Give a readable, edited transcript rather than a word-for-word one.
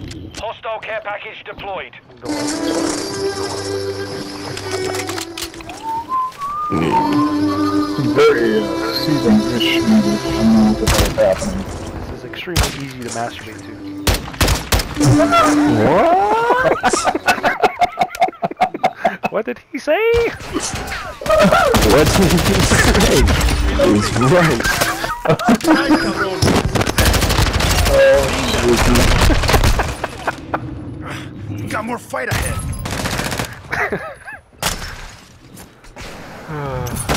Hostile care package deployed. Very seasoned-ish movie. I don't know what the hell is happening. This is extremely easy to masturbate to. What? What did he say? What did he say? He's right. You got more fight ahead.